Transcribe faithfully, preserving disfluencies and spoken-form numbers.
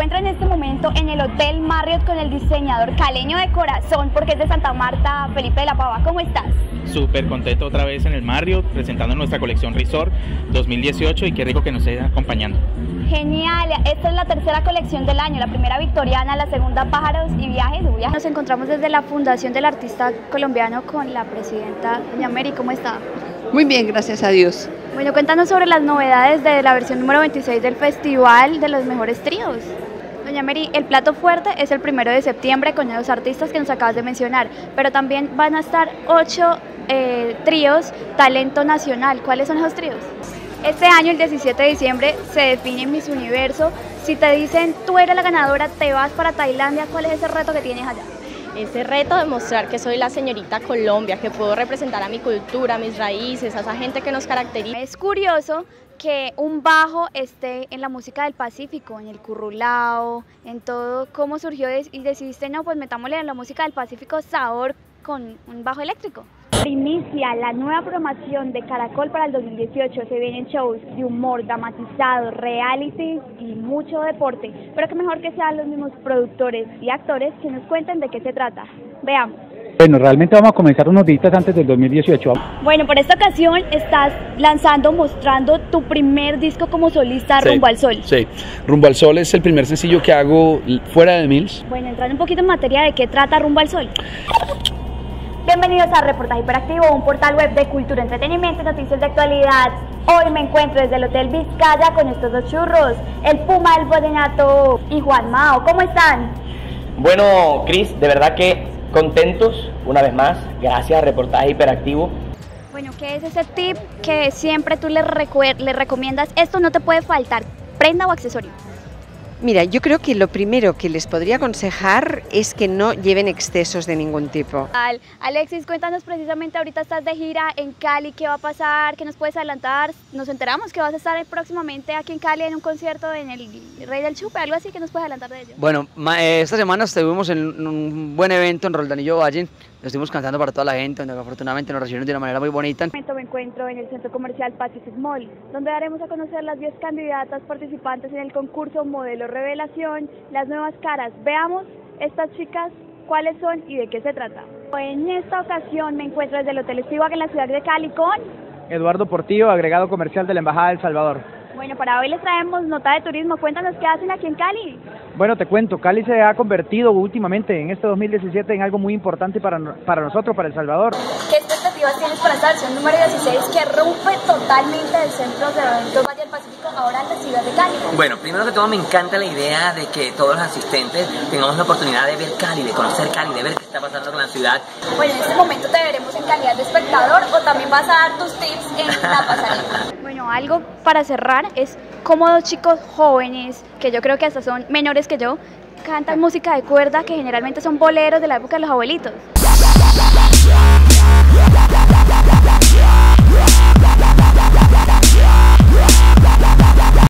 encuentro en este momento en el Hotel Marriott con el diseñador caleño de corazón, porque es de Santa Marta, Felipe de la Pava. ¿Cómo estás? Súper contento otra vez en el Marriott, presentando nuestra colección Resort dos mil dieciocho y qué rico que nos esté acompañando. Genial, esta es la tercera colección del año, la primera victoriana, la segunda pájaros y viajes. Nos encontramos desde la Fundación del Artista Colombiano con la presidenta doña Mary. ¿Cómo está? Muy bien, gracias a Dios. Bueno, cuéntanos sobre las novedades de la versión número veintiséis del Festival de los Mejores Tríos. Doña Mary, el plato fuerte es el primero de septiembre con los artistas que nos acabas de mencionar, pero también van a estar ocho eh, tríos talento nacional. ¿Cuáles son esos tríos? Este año, el diecisiete de diciembre, se define Miss Universo. Si te dicen, tú eres la ganadora, te vas para Tailandia, ¿cuál es ese reto que tienes allá? Ese reto de mostrar que soy la señorita Colombia, que puedo representar a mi cultura, a mis raíces, a esa gente que nos caracteriza. Es curioso que un bajo esté en la música del Pacífico, en el currulao, en todo. ¿Cómo surgió y decidiste, no, pues metámosle en la música del Pacífico sabor con un bajo eléctrico? Inicia la nueva programación de Caracol para el dos mil dieciocho. Se vienen shows de humor, dramatizado, reality y mucho deporte. Pero que mejor que sean los mismos productores y actores que nos cuenten de qué se trata. Veamos. Bueno, realmente vamos a comenzar unos días antes del dos mil dieciocho. Bueno, por esta ocasión estás lanzando, mostrando tu primer disco como solista, sí, Rumbo al Sol. Sí, Rumbo al Sol es el primer sencillo que hago fuera de Mills. Bueno, entrando un poquito en materia, ¿de qué trata Rumbo al Sol? Bienvenidos a Reportaje Hiperactivo, un portal web de cultura, entretenimiento y noticias de actualidad. Hoy me encuentro desde el Hotel Vizcaya con estos dos churros, el Puma, el Vallenato y Juan Mao. ¿Cómo están? Bueno, Cris, de verdad que contentos una vez más, gracias a Reportaje Hiperactivo. Bueno, ¿qué es ese tip que siempre tú le, le recomiendas? Esto no te puede faltar, prenda o accesorio. Mira, yo creo que lo primero que les podría aconsejar es que no lleven excesos de ningún tipo. Alexis, cuéntanos precisamente, ahorita estás de gira en Cali, ¿qué va a pasar? ¿Qué nos puedes adelantar? Nos enteramos que vas a estar próximamente aquí en Cali en un concierto en el Rey del Chupe, algo así, que nos puedes adelantar de ello. Bueno, esta semana estuvimos en un buen evento en Roldanillo Valle. Estuvimos cantando para toda la gente, donde afortunadamente nos recibieron de una manera muy bonita. En este momento me encuentro en el centro comercial Pacific Mall, donde daremos a conocer las diez candidatas participantes en el concurso Modelo Revelación, las nuevas caras. Veamos estas chicas cuáles son y de qué se trata. En esta ocasión me encuentro desde el Hotel Stewart en la ciudad de Cali con Eduardo Portillo, agregado comercial de la Embajada de El Salvador. Bueno, para hoy les traemos nota de turismo. Cuéntanos qué hacen aquí en Cali. Bueno, te cuento, Cali se ha convertido últimamente en este dos mil diecisiete en algo muy importante para, para nosotros, para El Salvador. ¿Qué expectativas tienes para esta versión número dieciséis que rompe totalmente el centro de eventos Valle del Pacífico ahora en la ciudad de Cali? Bueno, primero que todo me encanta la idea de que todos los asistentes tengamos la oportunidad de ver Cali, de conocer Cali, de ver qué está pasando con la ciudad. Bueno, en este momento te veremos en calidad de espectador o también vas a dar tus tips en la pasarela. Bueno, algo para cerrar es cómo dos chicos jóvenes, que yo creo que hasta son menores que yo, cantan música de cuerda que generalmente son boleros de la época de los abuelitos.